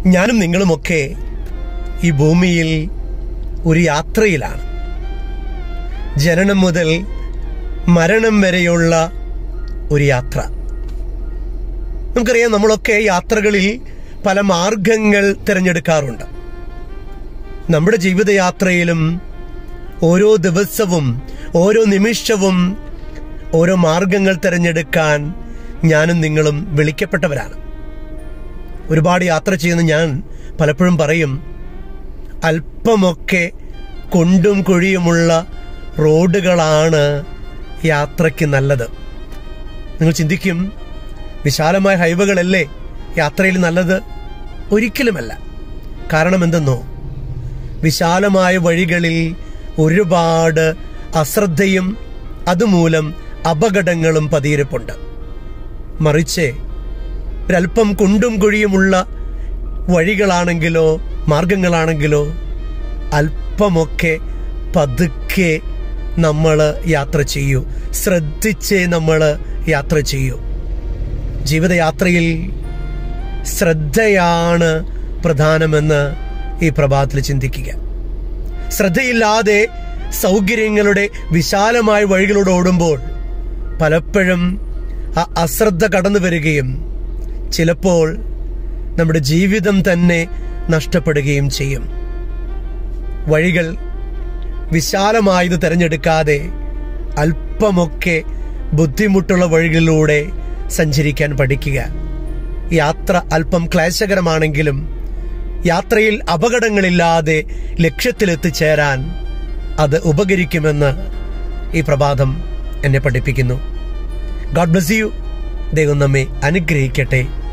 ഞാനും നിങ്ങളുമൊക്കെ ഈ ഭൂമിയിൽ ഒരു യാത്രയിലാണ്. ജനനം മുതൽ മരണം വരെയുള്ള ഒരു യാത്ര. നമുക്കറിയാം, നമ്മളൊക്കെ യാത്രകളിൽ പല മാർഗങ്ങൾ തിരഞ്ഞെടുക്കാറുണ്ട്. നമ്മുടെ ജീവിതയാത്രയിലും ഓരോ ദിവസവും ഓരോ നിമിഷവും ഓരോ മാർഗങ്ങൾ തിരഞ്ഞെടുക്കാൻ ഞാനും നിങ്ങളും വിളിക്കപ്പെട്ടവരാണ്. ഒരുപാട് യാത്ര ചെയ്യുന്ന ഞാൻ പലപ്പോഴും പറയും, അല്പമൊക്കെ കുണ്ടും കുഴിയുമുള്ള റോഡുകളാണ് യാത്രയ്ക്ക് നല്ലത്. നിങ്ങൾ ചിന്തിക്കും, വിശാലമായ ഹൈവേകളല്ലേ യാത്രയിൽ നല്ലത്? ഒരിക്കലുമല്ല. കാരണം എന്തെന്നോ, വിശാലമായ വഴികളിൽ ഒരുപാട് അശ്രദ്ധയും അതുമൂലം അപകടങ്ങളും പതിയിരിപ്പുണ്ട്. മറിച്ച് ഒരല്പം കുണ്ടും കുഴിയുമുള്ള വഴികളാണെങ്കിലോ മാർഗങ്ങളാണെങ്കിലോ അല്പമൊക്കെ പതുക്കെ നമ്മൾ യാത്ര ചെയ്യൂ, ശ്രദ്ധിച്ച് നമ്മൾ യാത്ര ചെയ്യൂ. ജീവിതയാത്രയിൽ ശ്രദ്ധയാണ് പ്രധാനമെന്ന് ഈ പ്രഭാതത്തിൽ ചിന്തിക്കുക. ശ്രദ്ധയില്ലാതെ സൗകര്യങ്ങളുടെ വിശാലമായ വഴികളോട് ഓടുമ്പോൾ പലപ്പോഴും ആ അശ്രദ്ധ കടന്നു വരികയും ചിലപ്പോൾ നമ്മുടെ ജീവിതം തന്നെ നഷ്ടപ്പെടുകയും ചെയ്യും. വഴികൾ വിശാലമായത് തിരഞ്ഞെടുക്കാതെ അല്പമൊക്കെ ബുദ്ധിമുട്ടുള്ള വഴികളിലൂടെ സഞ്ചരിക്കാൻ പഠിക്കുക. യാത്ര അല്പം ക്ലേശകരമാണെങ്കിലും യാത്രയിൽ അപകടങ്ങളില്ലാതെ ലക്ഷ്യത്തിലെത്തിച്ചേരാൻ അത് ഉപകരിക്കുമെന്ന് ഈ പ്രഭാതം എന്നെ പഠിപ്പിക്കുന്നു. God bless you. ദൈവം നമ്മെ അനുഗ്രഹിക്കട്ടെ.